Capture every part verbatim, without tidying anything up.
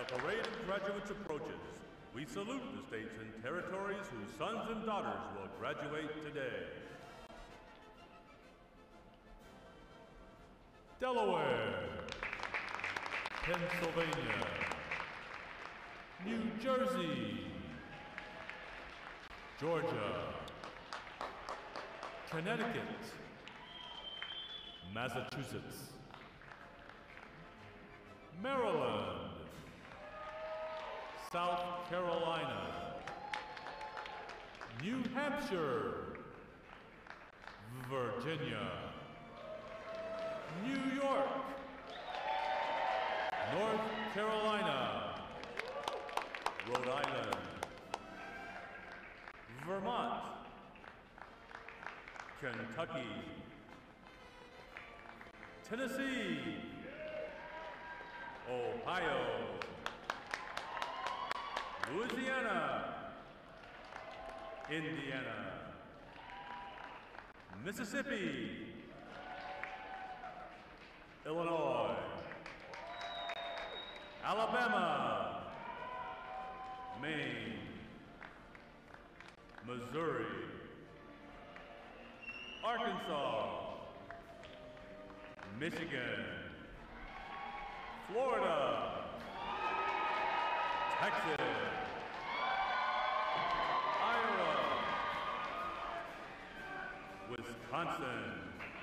the parade of graduates approaches, we salute the states and territories whose sons and daughters will graduate today. Delaware, Pennsylvania, New Jersey, Georgia, Connecticut, Massachusetts, Maryland, South Carolina, New Hampshire, Virginia, New York, North Carolina, Rhode Island, Vermont, Kentucky, Tennessee, Ohio, Louisiana, Indiana, Mississippi, Illinois, Alabama, Maine, Missouri, Arkansas, Michigan, Florida, Texas, Iowa, Wisconsin,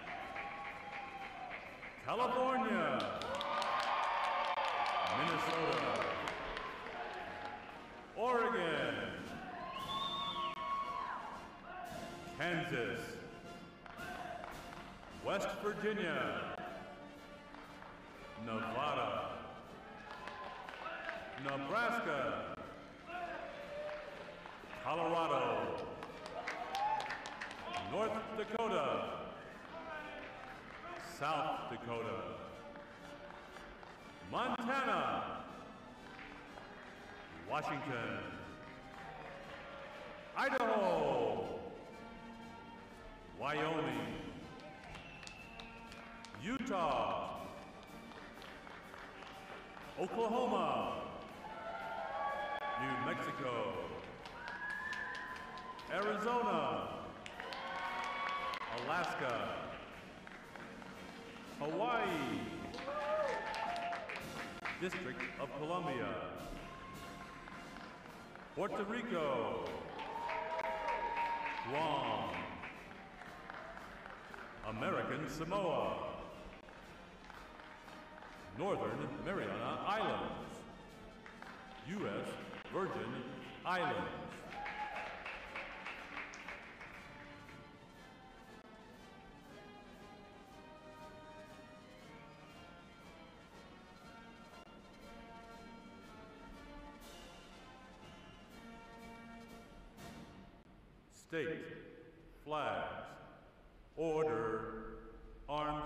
California, Minnesota, Oregon, Kansas, West Virginia, Nevada, Nebraska, Colorado, North Dakota, South Dakota, Montana, Washington, Idaho, Wyoming, Utah, Oklahoma, New Mexico, Arizona, Alaska, Hawaii, District of Columbia, Puerto Rico, Guam, American Samoa, Northern Mariana Islands, U S Virgin Islands. State, flags, order, arms.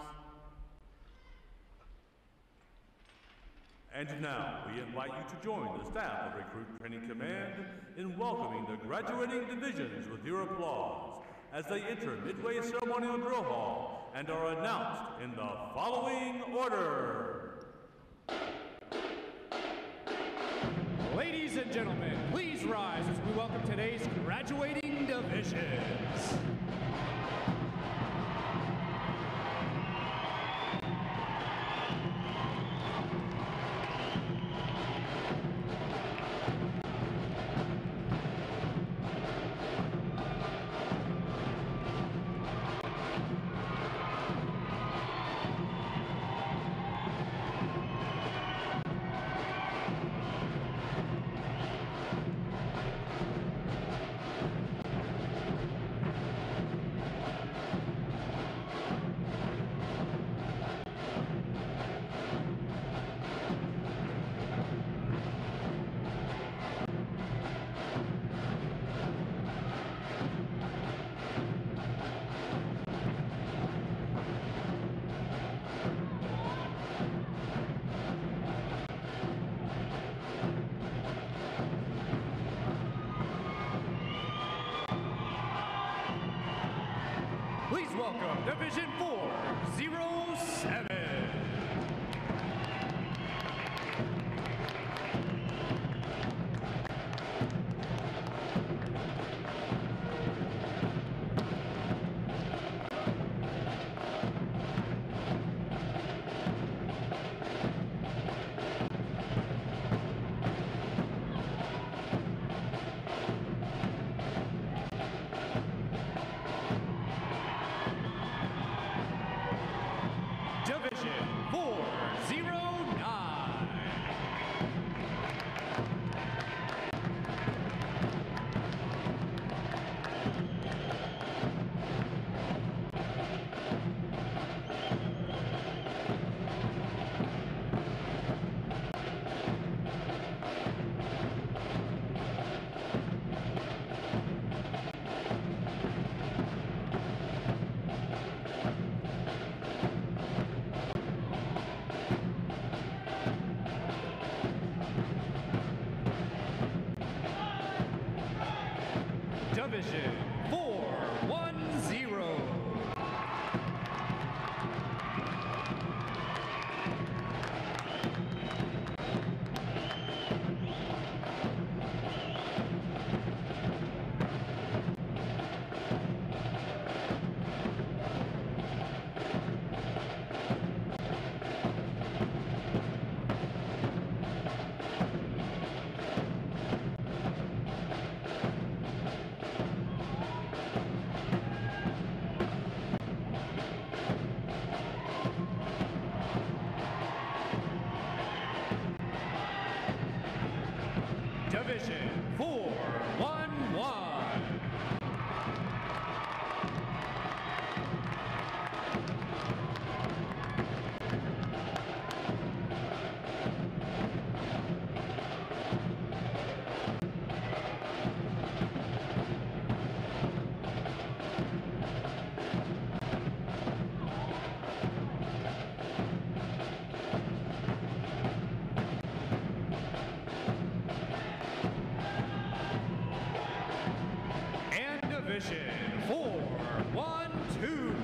And now, we invite you to join the staff of Recruit Training Command in welcoming the graduating divisions with your applause as they enter Midway Ceremonial Drill Hall and are announced in the following order. Ladies and gentlemen, please rise as we welcome today's graduating divisions. Please welcome Division four zero seven. four zero nine. Division four one zero. Division four one one. Division four one two.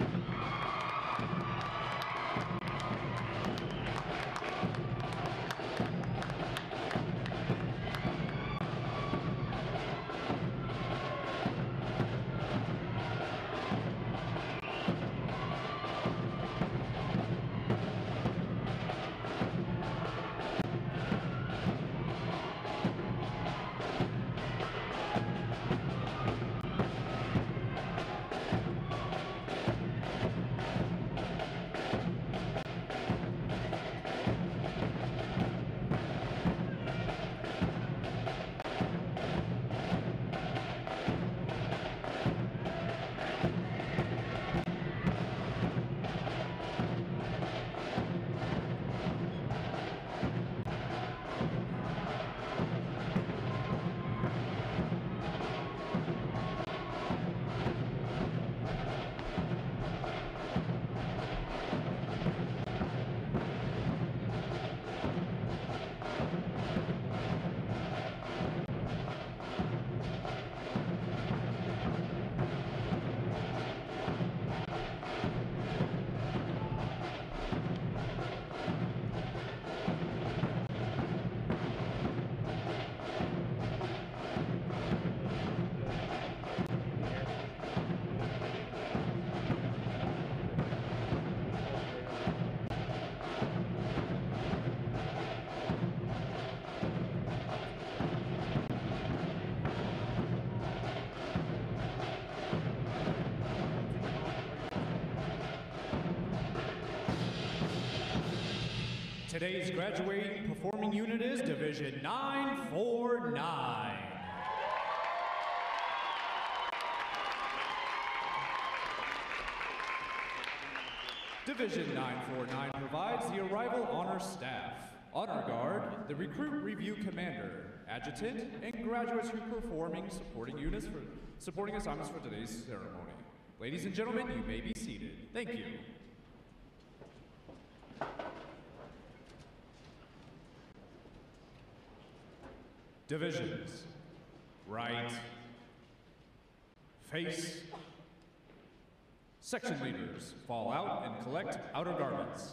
Today's graduating performing unit is Division nine four nine. Division nine four nine provides the arrival honor staff, honor guard, the recruit review commander, adjutant, and graduates who are performing supporting units for supporting assignments for today's ceremony. Ladies and gentlemen, you may be seated. Thank you. Divisions. Right. Face. Section leaders, fall out and collect outer garments.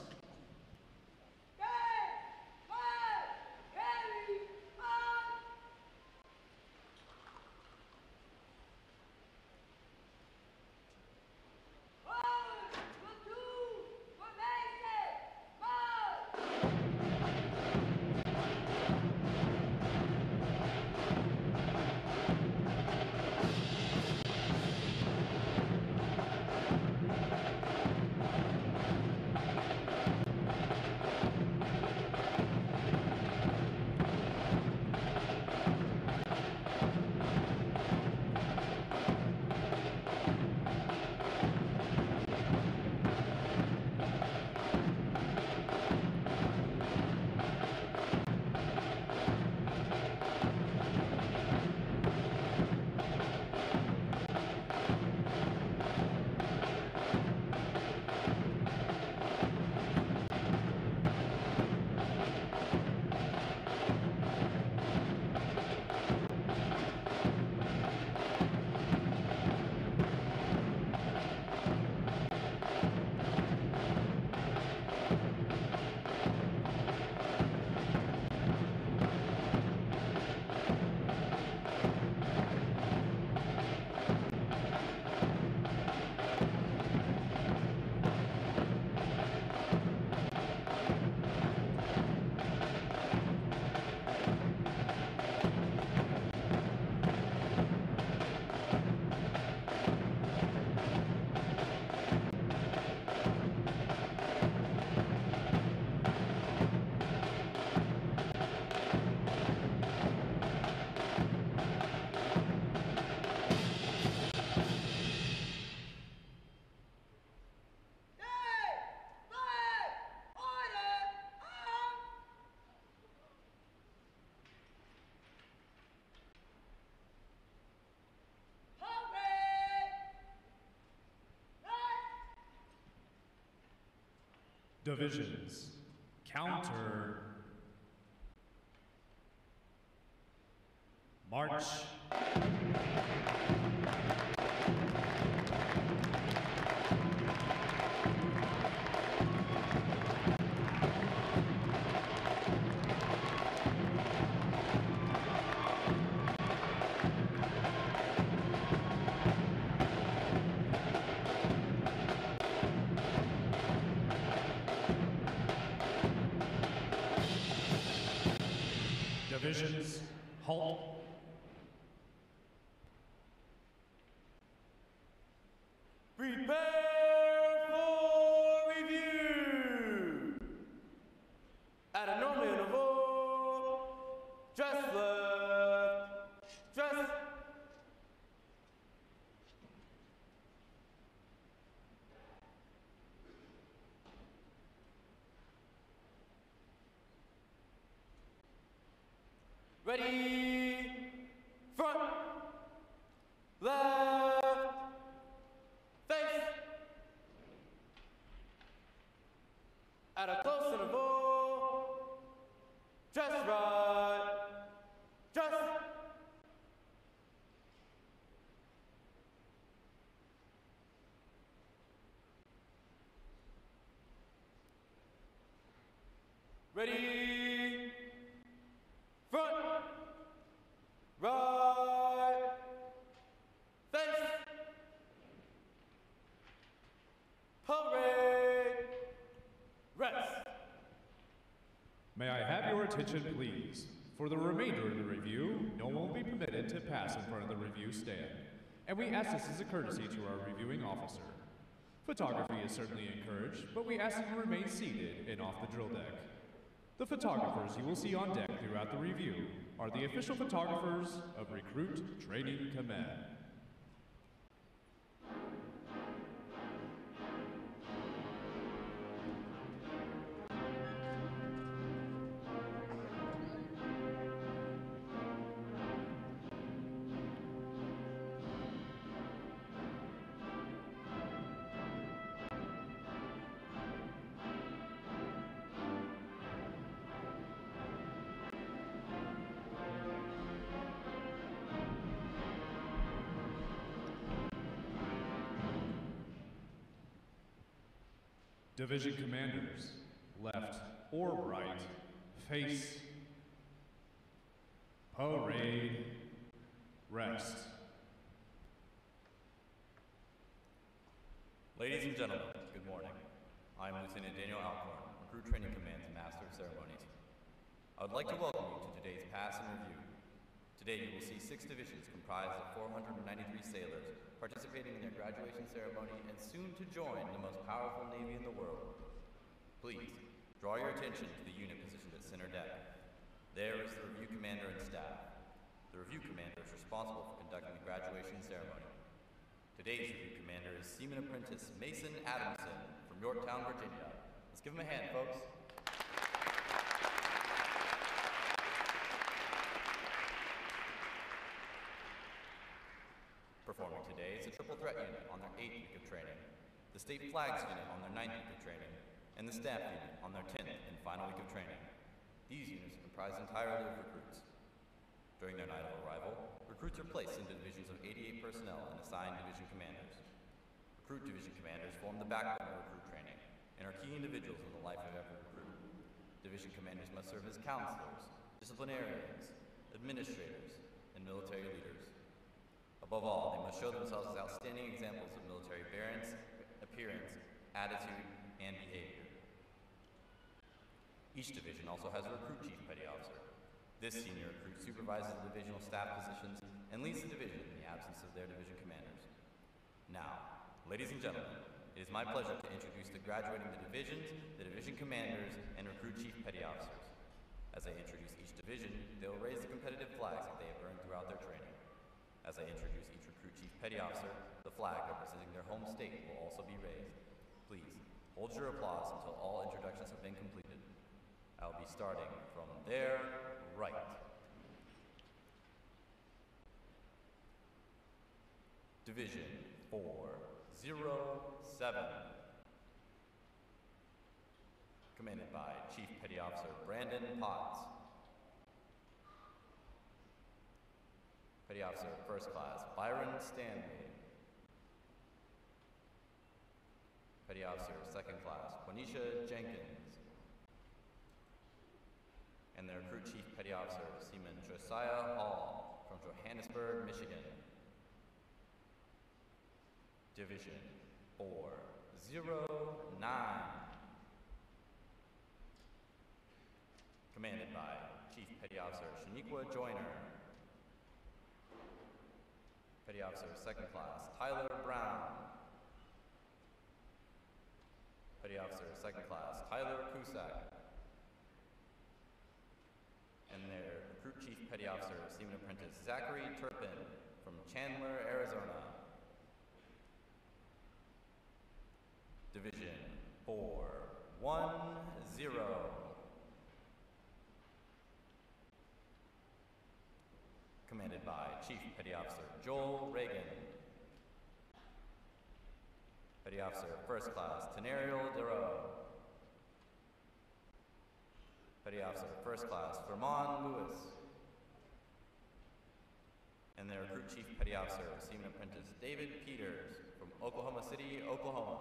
Divisions. Counter. March. Divisions, halt. Prepare for review. At a normal interval, dress left, dress. Ready, front, left, face. At a close interval, dress right, dress. Ready, front, right, face, parade, rest. May I have your attention, please? For the remainder of the review, no one will be permitted to pass in front of the review stand, and we ask this as a courtesy to our reviewing officer. Photography is certainly encouraged, but we ask that you remain seated and off the drill deck. The photographers you will see on deck throughout the review are the official photographers of Recruit Training Command. Division commanders, left or right, face, parade, rest. Ladies and gentlemen, good morning. I am Lieutenant Daniel Alcorn, Recruit Training Command's Master of Ceremonies. I would like to welcome you to today's Pass and Review. Today you will see six divisions comprised of four hundred ninety-three sailors participating in their graduation ceremony and soon to join the most powerful Navy in the world. Please, draw your attention to the unit positioned at center deck. There is the Review Commander and staff. The Review Commander is responsible for conducting the graduation ceremony. Today's Review Commander is Seaman Apprentice Mason Adamson from Yorktown, Virginia. Let's give him a hand, folks. Performing today is the Triple Threat Unit on their eighth week of training, the State Flags Unit on their ninth week of training, and the Staff Unit on their tenth and final week of training. These units are comprised entirely of recruits. During their night of arrival, recruits are placed into divisions of eighty-eight personnel and assigned division commanders. Recruit division commanders form the backbone of recruit training and are key individuals in the life of every recruit. Division commanders must serve as counselors, disciplinarians, administrators, and military leaders. Above all, they must show themselves as outstanding examples of military bearance, appearance, attitude, and behavior. Each division also has a recruit chief petty officer. This senior recruit supervises the divisional staff positions and leads the division in the absence of their division commanders. Now, ladies and gentlemen, it is my pleasure to introduce the graduating the divisions, the division commanders, and recruit chief petty officers. As I introduce each division, they will raise the competitive flags that they have earned throughout their training. As I introduce each recruit chief petty officer, the flag representing their home state will also be raised. Please, hold your applause until all introductions have been completed. I'll be starting from their right. Division four zero seven. commanded by Chief Petty Officer Brandon Potts. Petty Officer First Class Byron Stanley. Petty Officer Second Class Quenisha Jenkins. And their Recruit Chief Petty Officer Seaman Josiah Hall from Johannesburg, Michigan. Division four zero nine. Commanded by Chief Petty Officer Shaniqua Joyner. Petty Officer Second Class Tyler Brown. Petty Officer Second Class Tyler Cusack. And their Recruit Chief Petty Officer Seaman Apprentice Zachary Turpin from Chandler, Arizona. Division four one zero. Commanded by Chief Petty Officer Joel Reagan. Petty Officer First Class Tenariel Duro. Petty Officer First Class Vermont Lewis. And their Recruit Chief Petty Officer Seaman Apprentice David Peters from Oklahoma City, Oklahoma.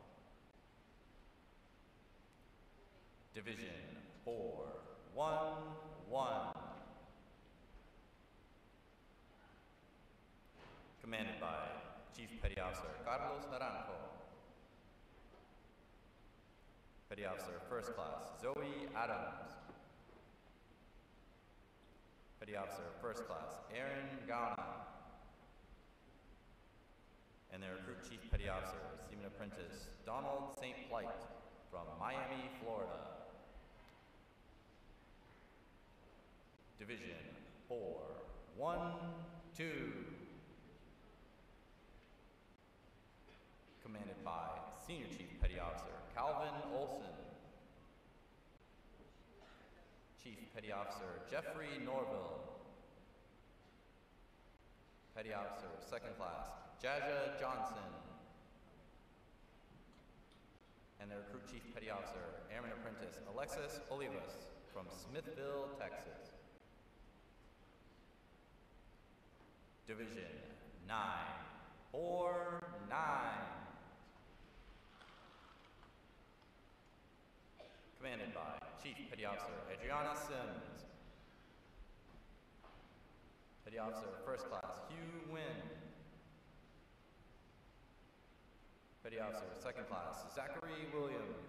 Division four one one. Commanded by Chief Petty Officer Carlos Naranjo. Petty Officer First Class Zoe Adams. Petty Officer First Class Aaron Gauna. And their Recruit Chief Petty Officer Seaman Apprentice Donald Saint Plight from Miami, Florida. Division four one two. Commanded by Senior Chief Petty Officer Calvin Olson. Chief Petty Officer Jeffrey Norville. Petty Officer Second Class Jaja Johnson. And their Recruit Chief Petty Officer Airman Apprentice Alexis Olivas from Smithville, Texas. Division nine four nine. Commanded by Chief Petty Officer Adriana Sims. Petty Officer First Class Hugh Wynn. Petty Officer Second Class Zachary Williams.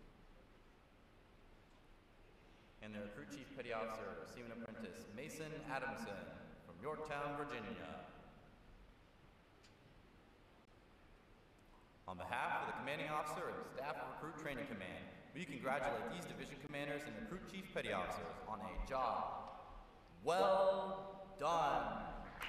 And their Recruit Chief Petty Officer Seaman Apprentice Mason Adamson from Yorktown, Virginia. On behalf of the Commanding Officer and staff of Recruit Training Command, we congratulate these division commanders and Recruit Chief Petty Officers on a job well done.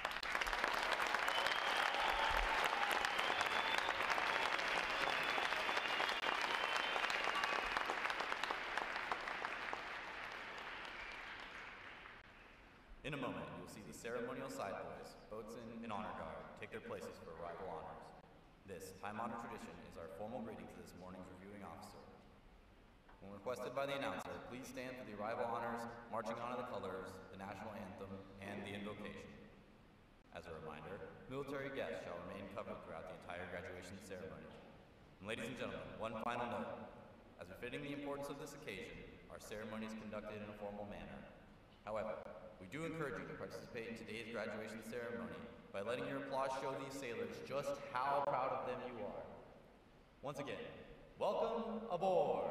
In a moment, you will see the ceremonial side boys, boatswain, and honor guard take their places for arrival honors. This time-honored tradition is our formal greeting to this morning's reviewing officer. When requested by the announcer, please stand for the arrival honors, marching on the colors, the national anthem, and the invocation. As a reminder, military guests shall remain covered throughout the entire graduation ceremony. And ladies and gentlemen, one final note. As befitting the importance of this occasion, our ceremony is conducted in a formal manner. However, we do encourage you to participate in today's graduation ceremony by letting your applause show these sailors just how proud of them you are. Once again, welcome aboard!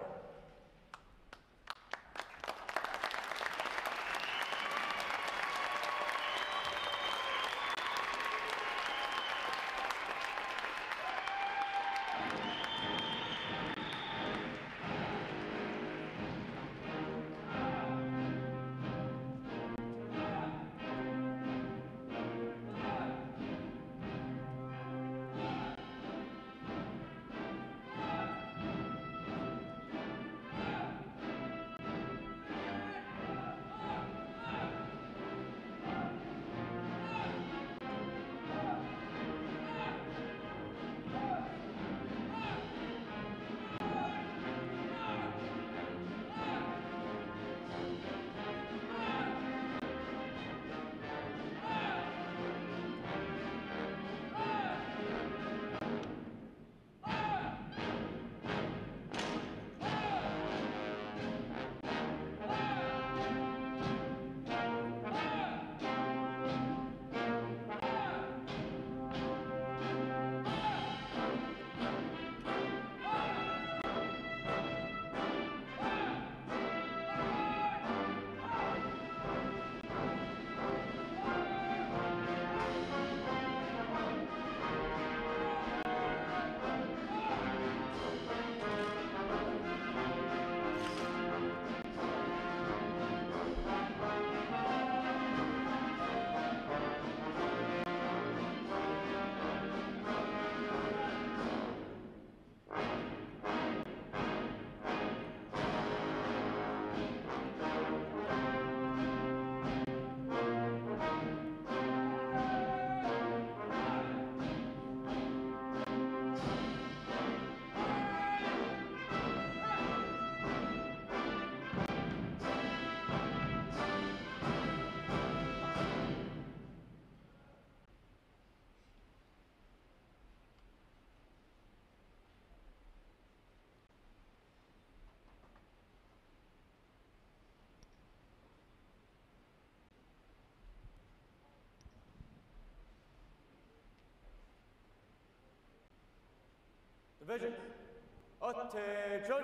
Divisions. Attention!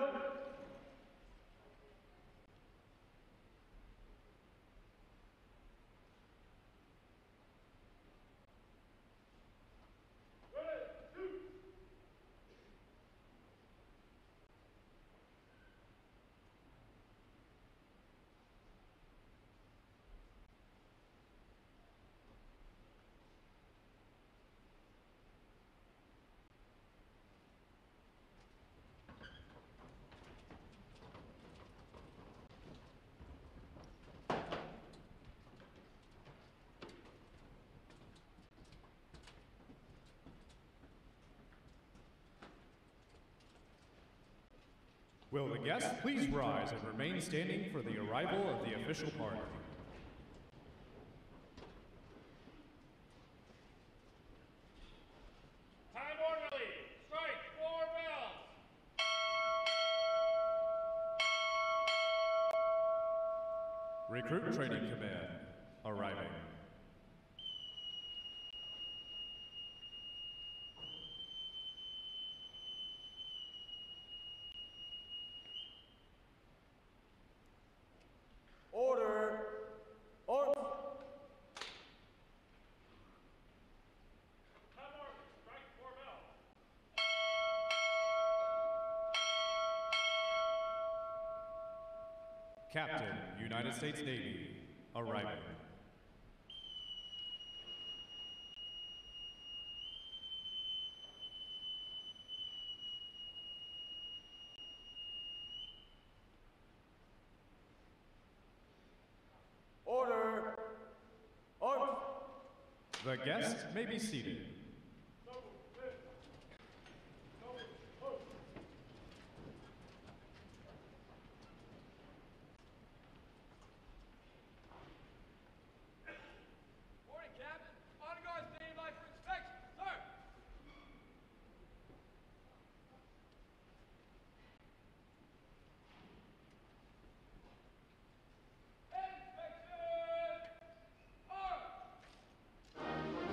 Will the guests please rise and remain standing for the arrival of the official party? Time orderly! Strike four bells! Recruit Training Command arriving. Order! Order! Time orderly! Strike four bells! Captain, United States Navy, arriving. Order! Order! The guests may be seated. Morning, Captain. On guard, standing by for inspection, sir! Inspection! Arm!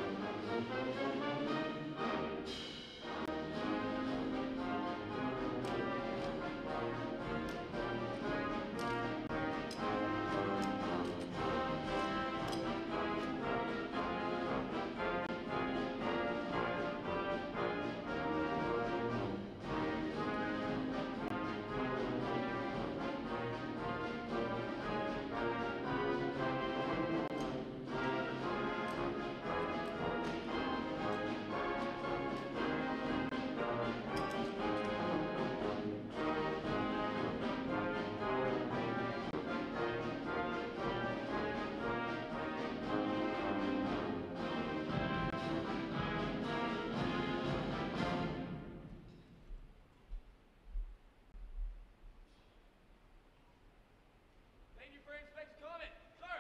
Thank you for inspection comment, sir!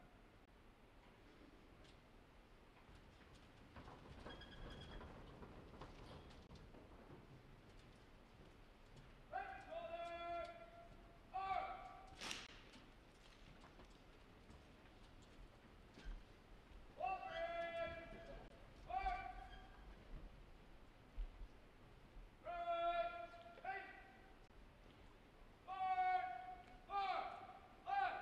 Right shoulder! Arm! Ball break! Arm! Right! Hey! Forward! Forward! Left!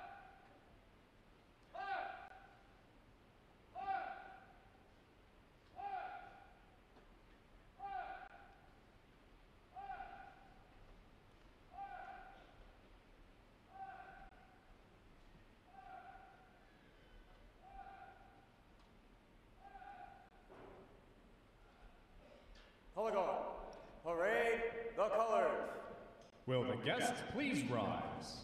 Left! Left! Left! Left! Color guard. Parade the colors. Will the guests please rise?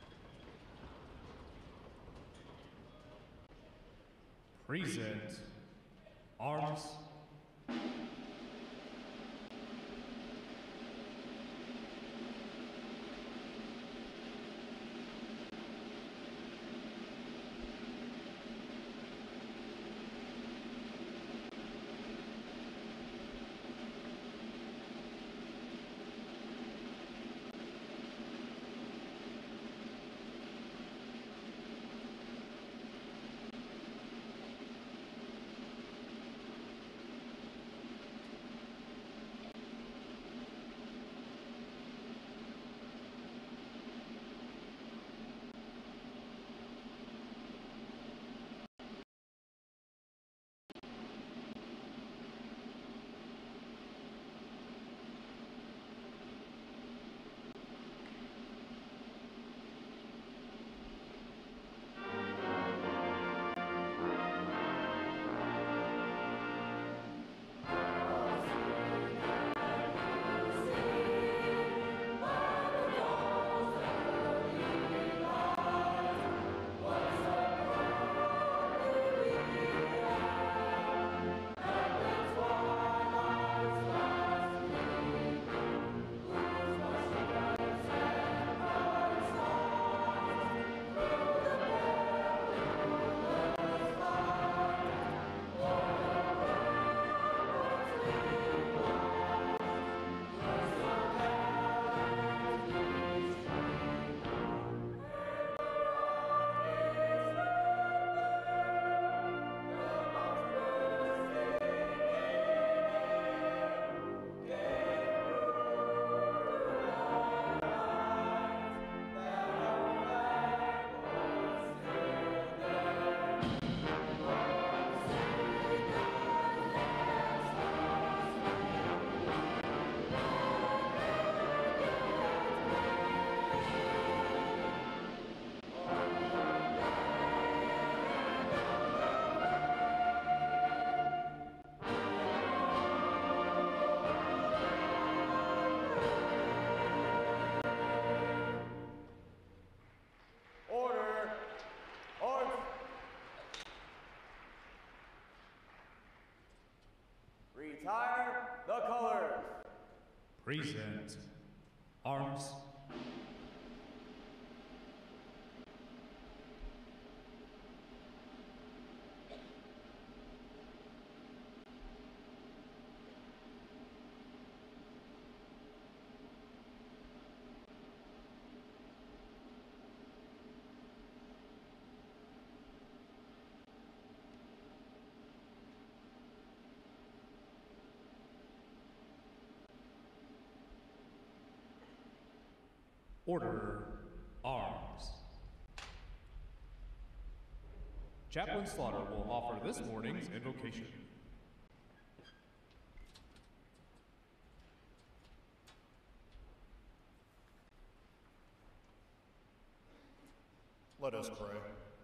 Present arms. Retire the colors. Present. Arms. Order. Arms. Chaplain Slaughter will offer this morning's invocation. Let us pray.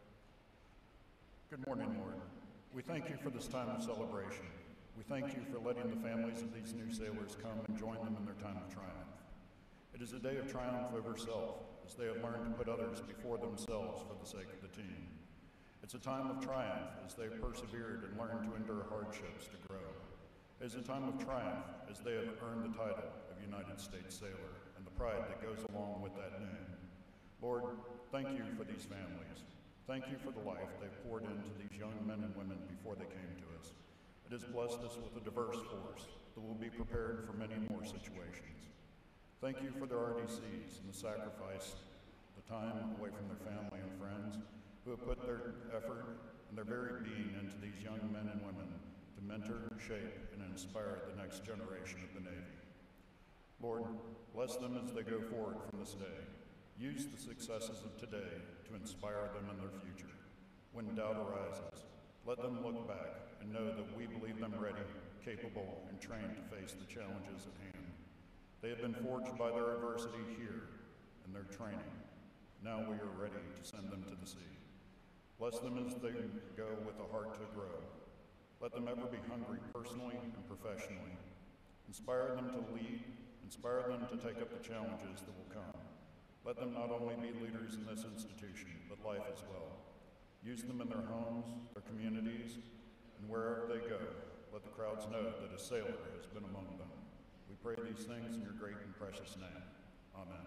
Good morning, Lord. We thank you for this time of celebration. We thank you for letting the families of these new sailors come and join them in their time of triumph. It is a day of triumph over self, as they have learned to put others before themselves for the sake of the team. It's a time of triumph as they have persevered and learned to endure hardships to grow. It is a time of triumph as they have earned the title of United States Sailor and the pride that goes along with that name. Lord, thank you for these families. Thank you for the life they've poured into these young men and women before they came to us. It has blessed us with a diverse force that will be prepared for many more situations. Thank you for their R D Cs and the sacrifice, the time away from their family and friends, who have put their effort and their very being into these young men and women to mentor, shape, and inspire the next generation of the Navy. Lord, bless them as they go forward from this day. Use the successes of today to inspire them in their future. When doubt arises, let them look back and know that we believe them ready, capable, and trained to face the challenges at hand. They have been forged by their adversity here and their training. Now we are ready to send them to the sea. Bless them as they go with a heart to grow. Let them ever be hungry personally and professionally. Inspire them to lead, inspire them to take up the challenges that will come. Let them not only be leaders in this institution, but life as well. Use them in their homes, their communities, and wherever they go, let the crowds know that a sailor has been among them. We pray these things in your great and precious name. Amen.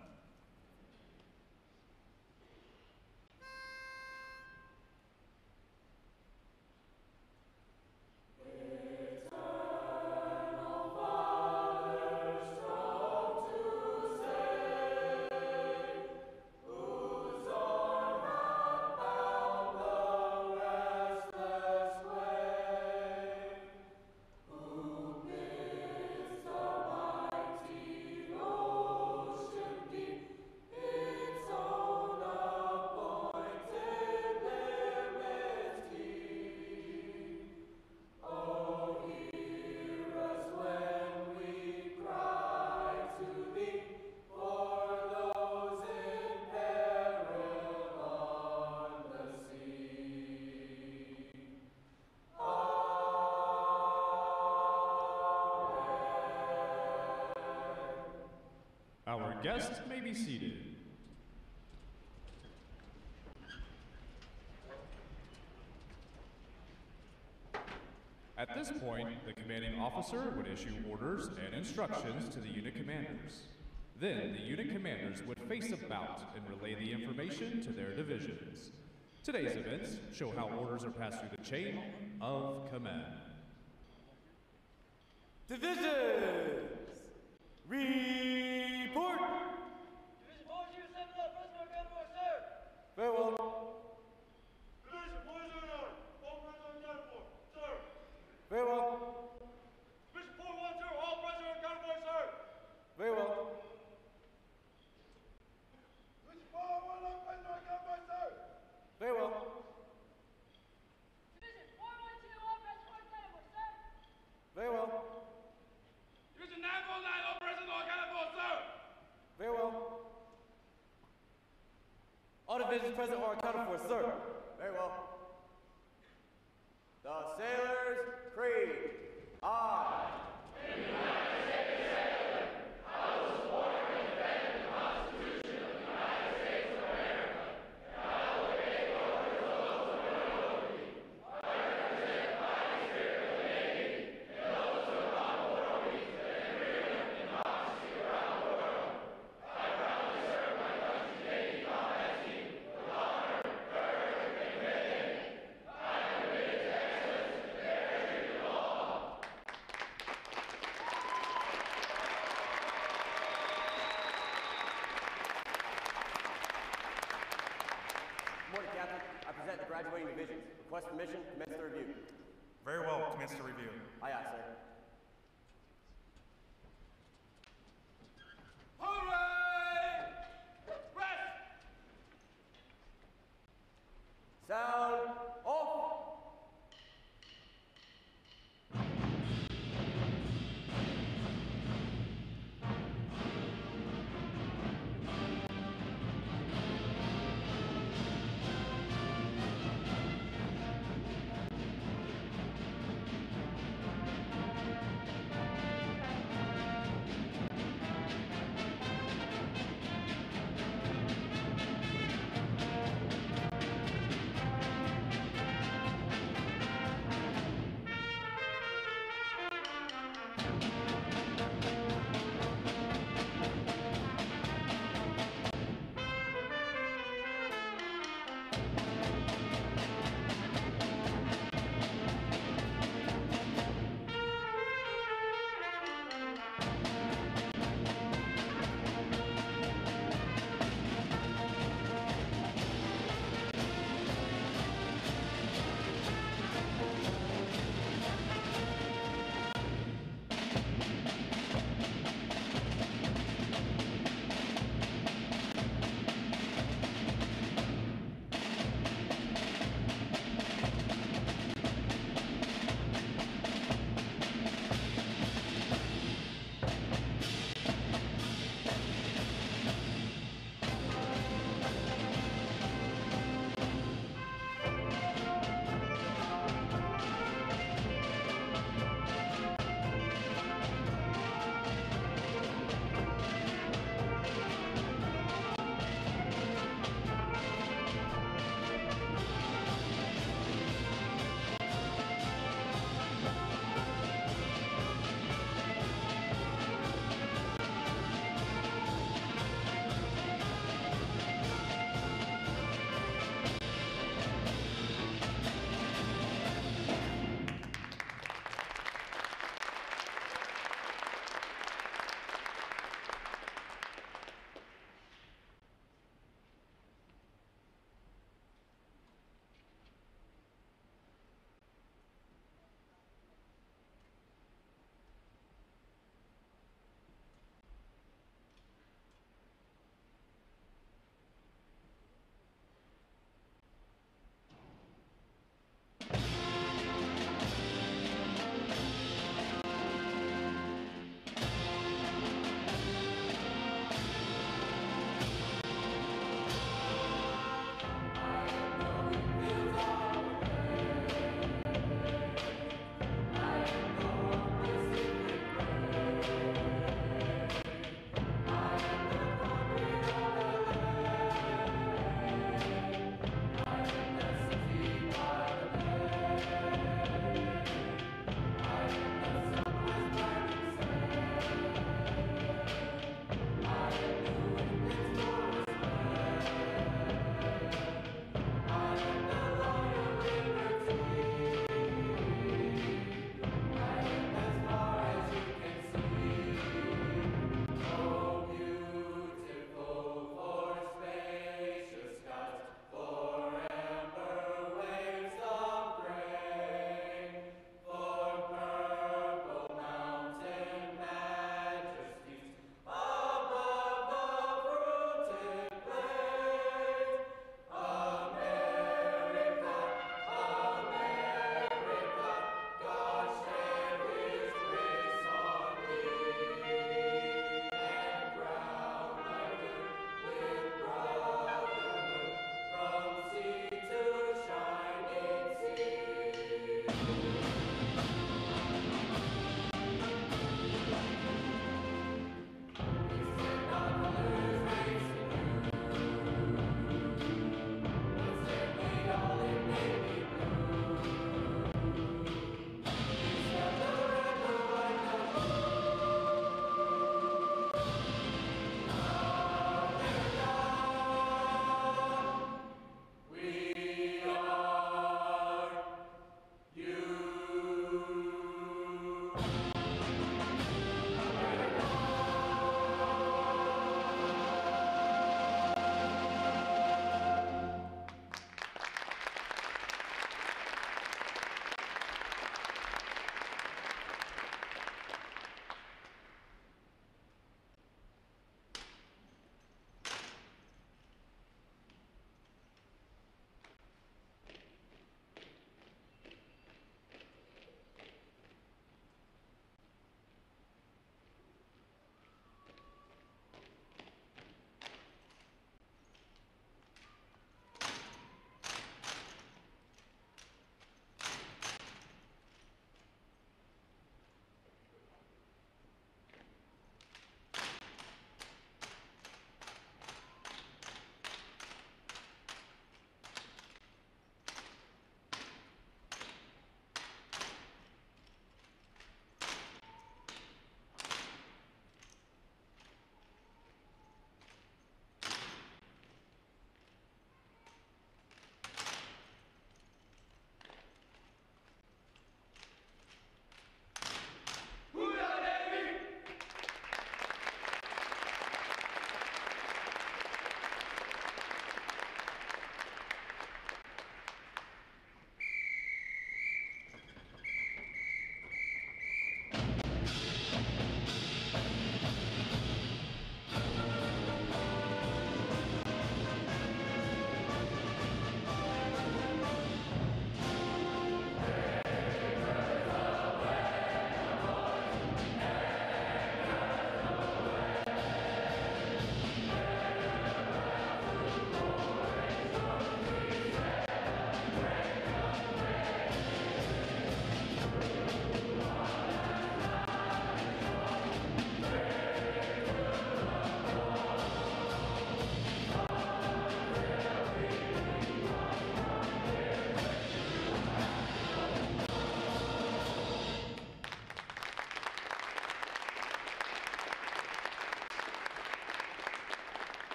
Our guests may be seated. At this point, the commanding officer would issue orders and instructions to the unit commanders. Then, the unit commanders would face about and relay the information to their divisions. Today's events show how orders are passed through the chain of command. Divisions! Report! Division four zero seven, left, President Gunboy, sir. Very well. Division four zero nine, all President Gunboy, sir. Very well. Division four one zero, all President Gunboy, sir. Very well. Division four one, all President Gunboy, sir. Very well. Division four one two, all President Gunboy, sir. Very well. Division nine four nine, all President Gunboy, sir. Very well. All divisions present are accounted for, sir. Very well. The sailors' creed. I. Division graduating divisions. Request permission, commence the review. Very well, commence the review. Aye, aye, sir. Hooray! Rest! Sound off!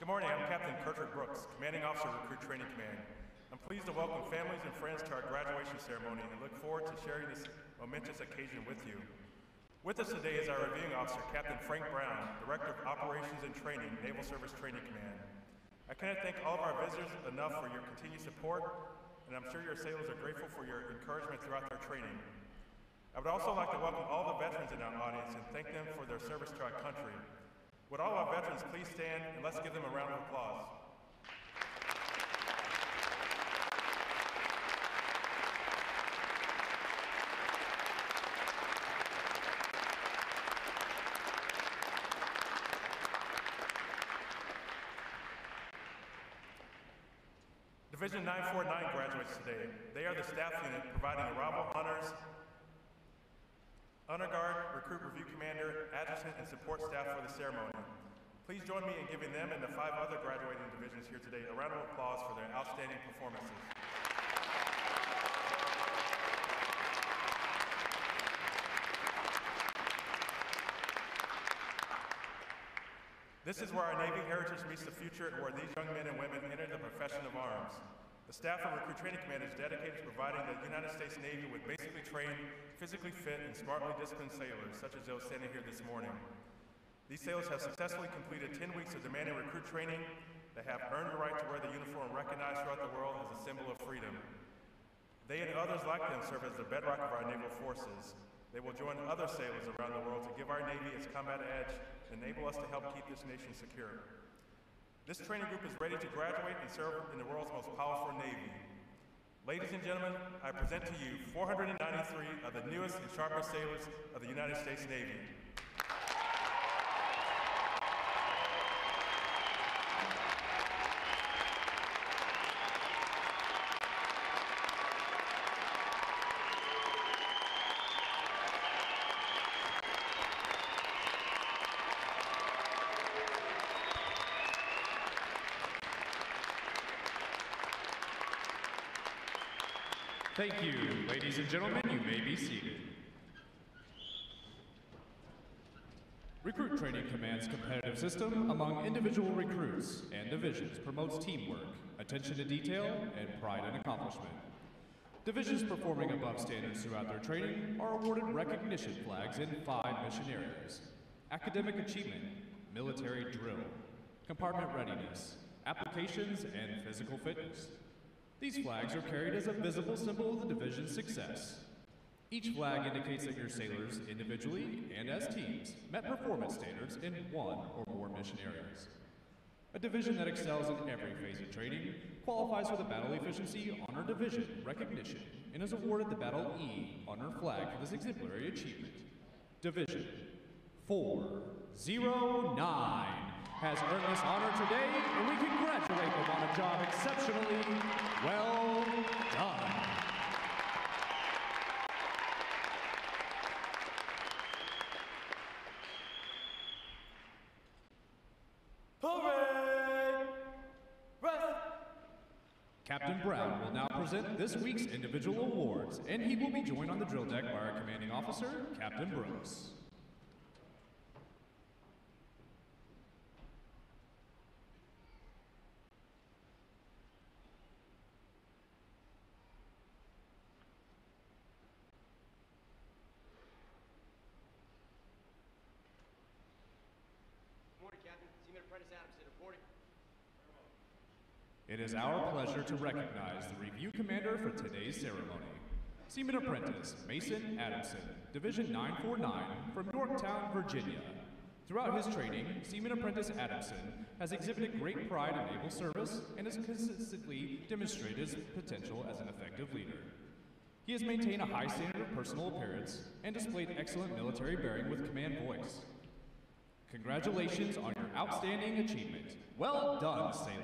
Good morning, I'm Captain Kirkwood Brooks, Commanding Officer of Recruit Training Command. I'm pleased to welcome families and friends to our graduation ceremony and look forward to sharing this momentous occasion with you. With us today is our reviewing officer, Captain Frank Brown, Director of Operations and Training, Naval Service Training Command. I cannot thank all of our visitors enough for your continued support, and I'm sure your sailors are grateful for your encouragement throughout their training. I would also like to welcome all the veterans in our audience and thank them for their service to our country. Would all our veterans please stand and let's give them a round of applause. Division nine forty-nine graduates today. They are the staff unit providing arrival honors, honor guard, recruit review commander, adjutant, and support staff for the ceremony. Please join me in giving them and the five other graduating divisions here today a round of applause for their outstanding performances. This is where our Navy heritage meets the future and where these young men and women enter the profession of arms. The staff of Recruit Training Command is dedicated to providing the United States Navy with basically trained, physically fit, and smartly disciplined sailors, such as those standing here this morning. These sailors have successfully completed ten weeks of demanding recruit training. They have earned the right to wear the uniform recognized throughout the world as a symbol of freedom. They and others like them serve as the bedrock of our naval forces. They will join other sailors around the world to give our Navy its combat edge and enable us to help keep this nation secure. This training group is ready to graduate and serve in the world's most powerful Navy. Ladies and gentlemen, I present to you four hundred ninety-three of the newest and sharpest sailors of the United States Navy. Thank you. Ladies and gentlemen, you may be seated. Recruit Training Command's competitive system among individual recruits and divisions promotes teamwork, attention to detail, and pride in accomplishment. Divisions performing above standards throughout their training are awarded recognition flags in five mission areas: academic achievement, military drill, compartment readiness, applications, and physical fitness. These flags are carried as a visible symbol of the division's success. Each flag indicates that your sailors, individually and as teams, met performance standards in one or more mission areas. A division that excels in every phase of training qualifies for the Battle Efficiency Honor Division recognition and is awarded the Battle E Honor Flag for this exemplary achievement. Division four zero nine has earned this honor today, and we congratulate them on a job exceptionally well done. Hooray! Rest! Captain Brown will now present this week's individual awards, and he will be joined on the drill deck by our commanding officer, Captain Brooks. It is our pleasure to recognize the review commander for today's ceremony. Seaman Apprentice Mason Adamson, Division nine forty-nine from Yorktown, Virginia. Throughout his training, Seaman Apprentice Adamson has exhibited great pride in naval service and has consistently demonstrated his potential as an effective leader. He has maintained a high standard of personal appearance and displayed excellent military bearing with command voice. Congratulations on your outstanding achievement. Well done, sailor.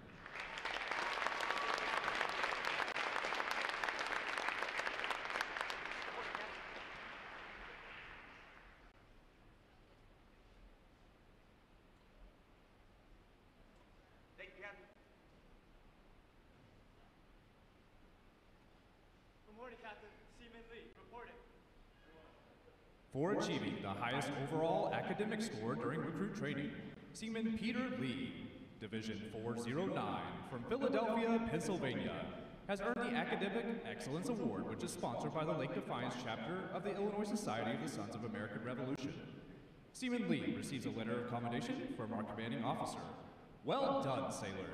For achieving the highest overall academic score during recruit training, Seaman Peter Lee. Division four oh nine, from Philadelphia, Pennsylvania, has earned the Academic Excellence Award, which is sponsored by the Lake Defiance chapter of the Illinois Society of the Sons of American Revolution. Seaman Lee receives a letter of commendation from our commanding officer. Well done, sailor.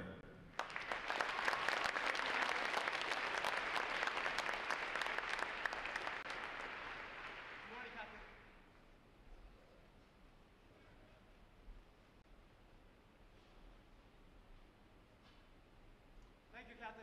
Thank you, Captain.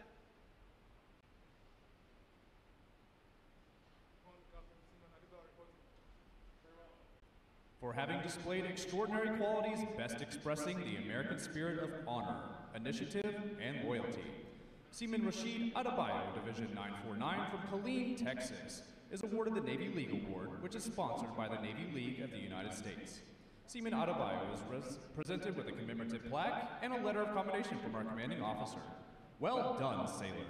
For having displayed extraordinary qualities best expressing the American spirit of honor, initiative, and loyalty. Seaman Rashid Adebayo, Division nine forty-nine from Killeen, Texas, is awarded the Navy League Award, which is sponsored by the Navy League of the United States. Seaman Adebayo is res- presented with a commemorative plaque and a letter of commendation from our commanding officer. Well done, sailor.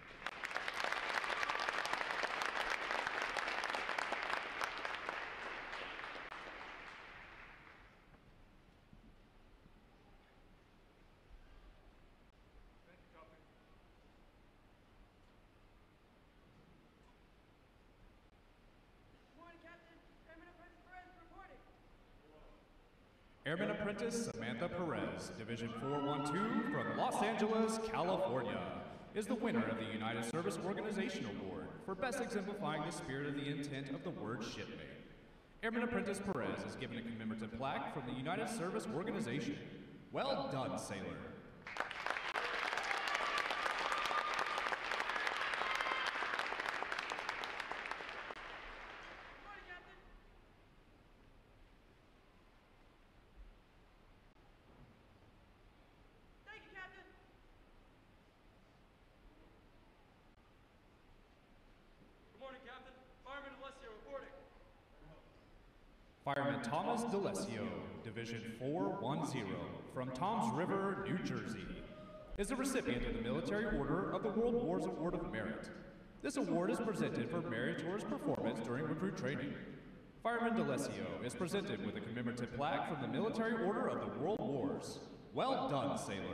Airman Apprentice Samantha Perez, Division four twelve from Los Angeles, California, is the winner of the United Service Organization Award for best exemplifying the spirit of the intent of the word shipmate. Airman Apprentice Perez is given a commemorative plaque from the United Service Organization. Well done, sailor. Fireman Thomas DeLesio, Division four ten, from Toms River, New Jersey, is the recipient of the Military Order of the World Wars Award of Merit. This award is presented for meritorious performance during recruit training. Fireman DeLesio is presented with a commemorative plaque from the Military Order of the World Wars. Well done, sailor.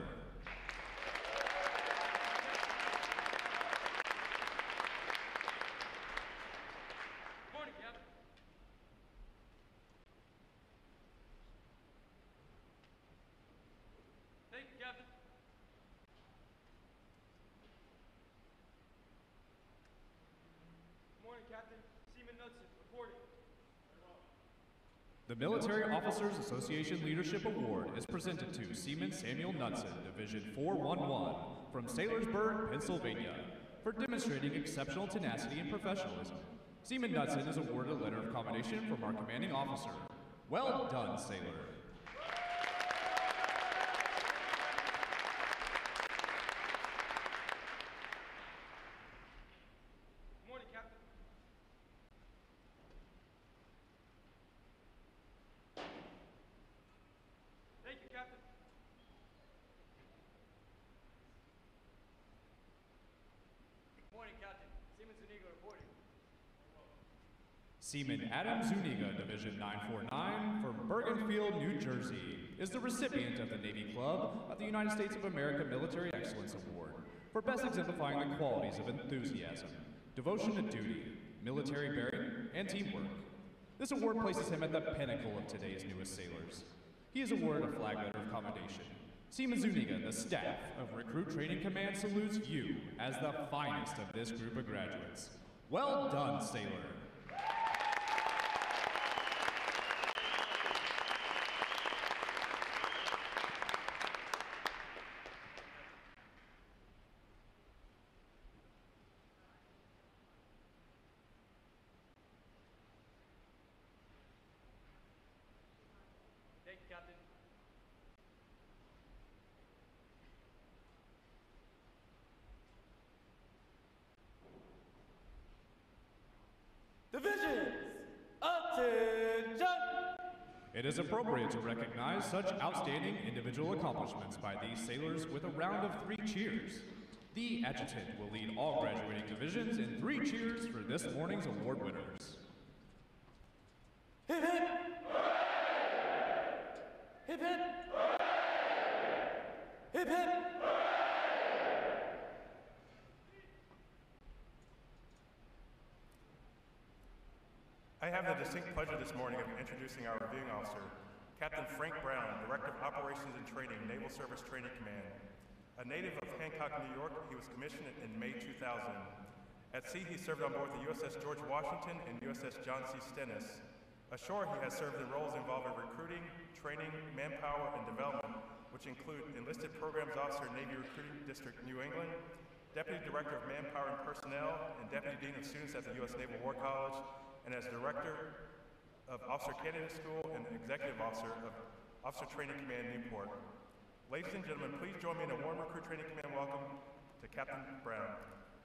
The Military Officers Association Leadership Award is presented to Seaman Samuel Knudsen, Division four eleven, from Saylorsburg, Pennsylvania, for demonstrating exceptional tenacity and professionalism. Seaman Knudsen is awarded a letter of commendation from our commanding officer. Well done, sailor. Seaman Adam Zuniga, Division nine forty-nine, from Bergenfield, New Jersey, is the recipient of the Navy Club of the United States of America Military Excellence Award for best exemplifying the qualities of enthusiasm, devotion to duty, military bearing, and teamwork. This award places him at the pinnacle of today's newest sailors. He is awarded a flag letter of commendation. Seaman Zuniga and the staff of Recruit Training Command salutes you as the finest of this group of graduates. Well done, sailor. Divisions, attention! It is appropriate to recognize such outstanding individual accomplishments by these sailors with a round of three cheers. The adjutant will lead all graduating divisions in three cheers for this morning's award winners. Hip hip! Hip hip! Hip hip! I have the distinct pleasure this morning of introducing our reviewing officer, Captain Frank Brown, Director of Operations and Training, Naval Service Training Command. A native of Hancock, New York, he was commissioned in May two thousand. At sea, he served on board the U S S George Washington and U S S John C. Stennis. Ashore, he has served in roles involving recruiting, training, manpower, and development, which include Enlisted Programs Officer, Navy Recruiting District, New England, Deputy Director of Manpower and Personnel, and Deputy Dean of Students at the U S Naval War College, and as Director of Officer Candidate School and Executive Officer of Officer Training Command, Newport. Ladies and gentlemen, please join me in a warm Recruit Training Command welcome to Captain Brown.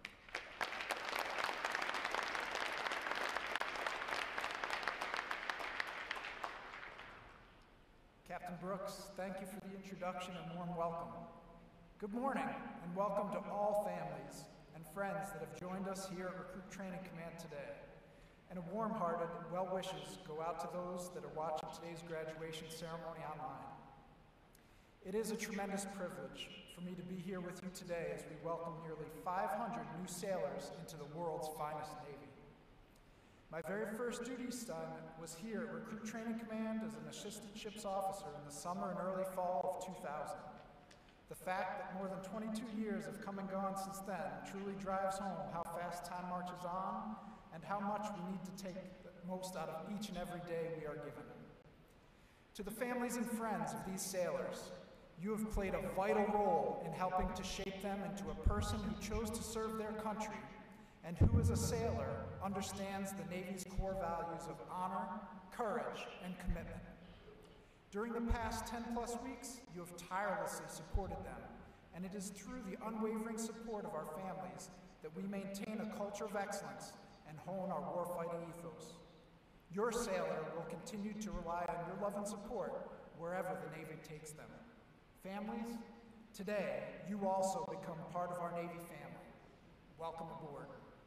Captain Brooks, thank you for the introduction and warm welcome. Good morning, and welcome to all families and friends that have joined us here at Recruit Training Command today. And a warm-hearted well wishes go out to those that are watching today's graduation ceremony online. It is a tremendous privilege for me to be here with you today as we welcome nearly five hundred new sailors into the world's finest Navy. My very first duty assignment was here at Recruit Training Command as an assistant ships officer in the summer and early fall of two thousand. The fact that more than twenty-two years have come and gone since then truly drives home how fast time marches on and how much we need to take the most out of each and every day we are given. To the families and friends of these sailors, you have played a vital role in helping to shape them into a person who chose to serve their country and who, as a sailor, understands the Navy's core values of honor, courage, and commitment. During the past ten plus weeks, you have tirelessly supported them, and it is through the unwavering support of our families that we maintain a culture of excellence and hone our warfighting ethos. Your sailor will continue to rely on your love and support wherever the Navy takes them. Families, today you also become part of our Navy family. Welcome aboard.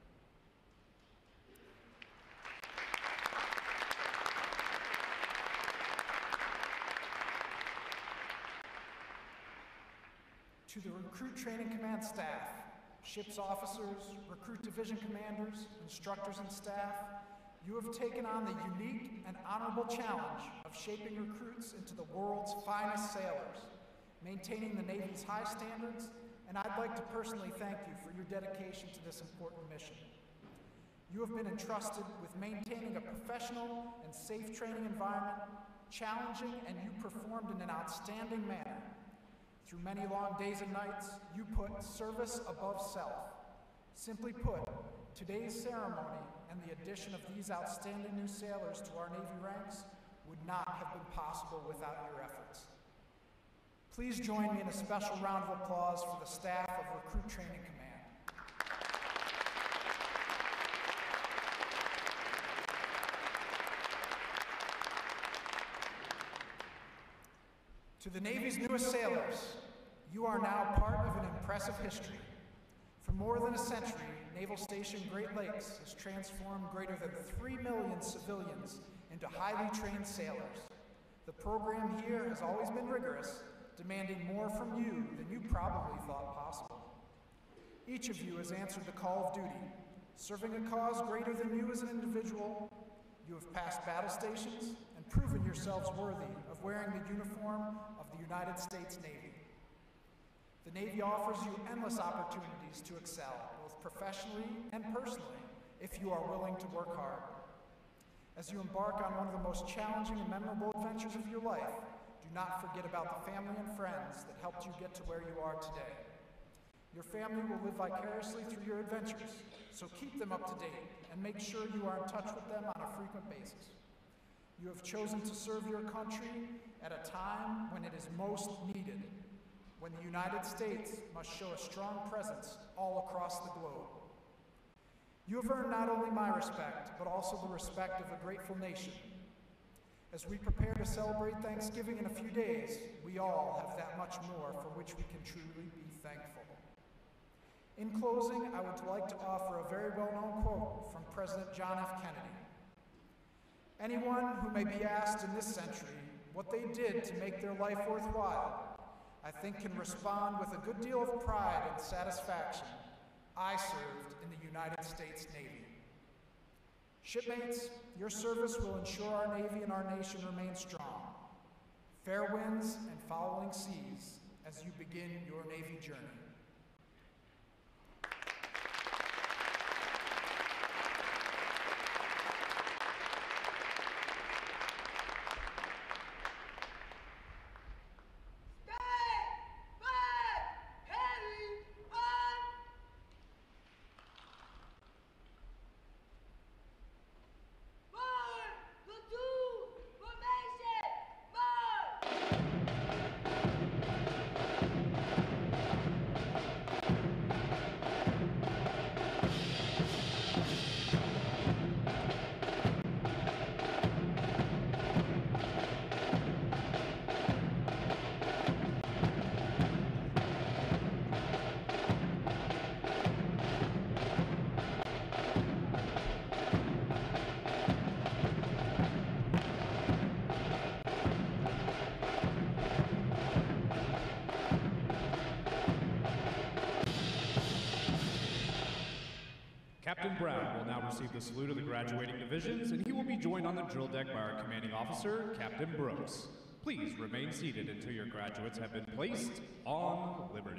To the Recruit Training Command staff, ships officers, recruit division commanders, instructors, and staff, you have taken on the unique and honorable challenge of shaping recruits into the world's finest sailors, maintaining the Navy's high standards, and I'd like to personally thank you for your dedication to this important mission. You have been entrusted with maintaining a professional and safe training environment, challenging, and you performed in an outstanding manner. Through many long days and nights, you put service above self. Simply put, today's ceremony and the addition of these outstanding new sailors to our Navy ranks would not have been possible without your efforts. Please join me in a special round of applause for the staff of Recruit Training Command. To the Navy's newest sailors, you are now part of an impressive history. For more than a century, Naval Station Great Lakes has transformed greater than three million civilians into highly trained sailors. The program here has always been rigorous, demanding more from you than you probably thought possible. Each of you has answered the call of duty, serving a cause greater than you as an individual. You have passed battle stations and proven yourselves worthy of wearing the uniform of the United States Navy. The Navy offers you endless opportunities to excel, both professionally and personally, if you are willing to work hard. As you embark on one of the most challenging and memorable adventures of your life, do not forget about the family and friends that helped you get to where you are today. Your family will live vicariously through your adventures, so keep them up to date and make sure you are in touch with them on a frequent basis. You have chosen to serve your country at a time when it is most needed, when the United States must show a strong presence all across the globe. You have earned not only my respect, but also the respect of a grateful nation. As we prepare to celebrate Thanksgiving in a few days, we all have that much more for which we can truly be thankful. In closing, I would like to offer a very well-known quote from President John F. Kennedy. Anyone who may be asked in this century what they did to make their life worthwhile I think can respond with a good deal of pride and satisfaction. I served in the United States Navy. Shipmates, your service will ensure our Navy and our nation remain strong. Fair winds and following seas as you begin your Navy journey. Captain Brown will now receive the salute of the graduating divisions, and he will be joined on the drill deck by our commanding officer, Captain Brooks. Please remain seated until your graduates have been placed on liberty.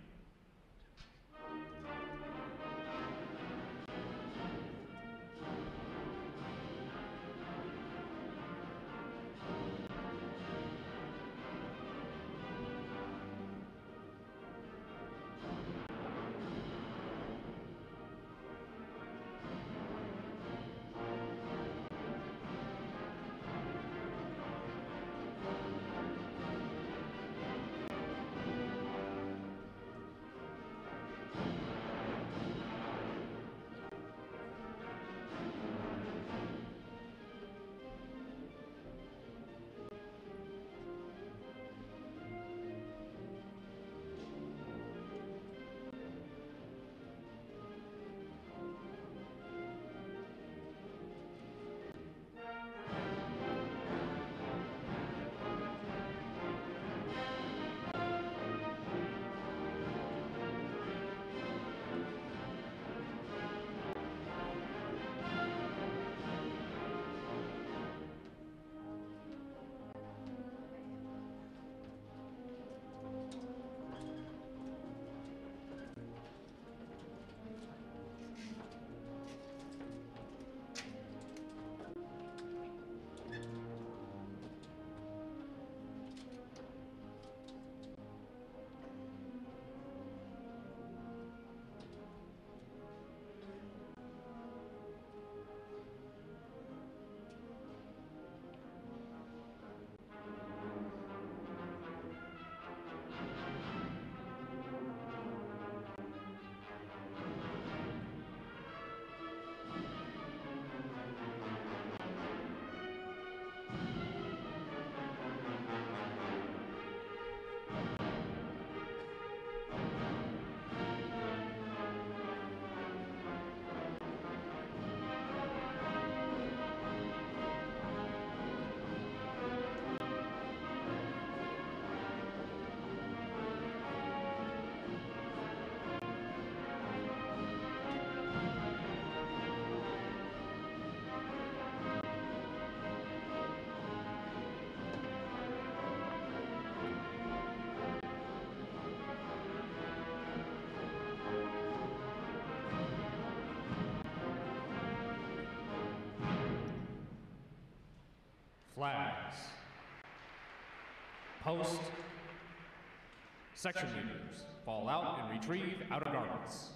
Flags. Post. Section leaders, fall out and retrieve outer garments.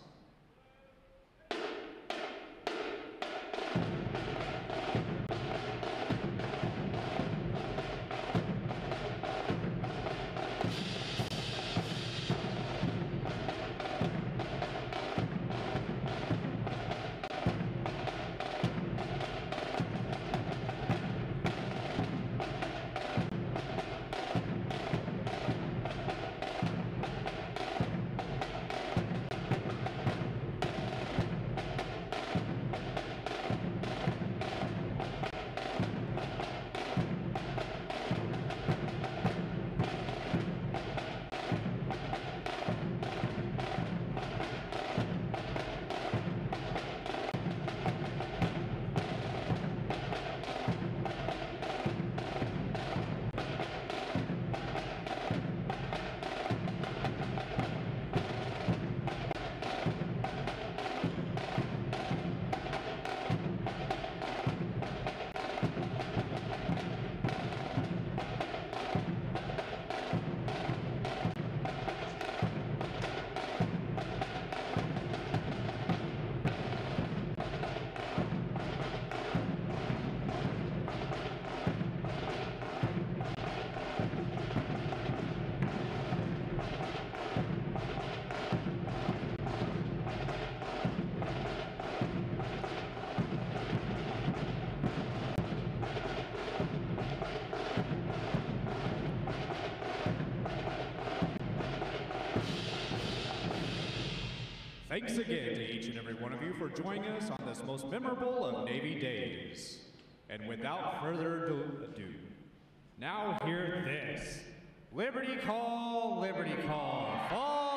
Thanks again to each and every one of you for joining us on this most memorable of Navy days. And without further ado, now hear this. Liberty call, liberty call, fall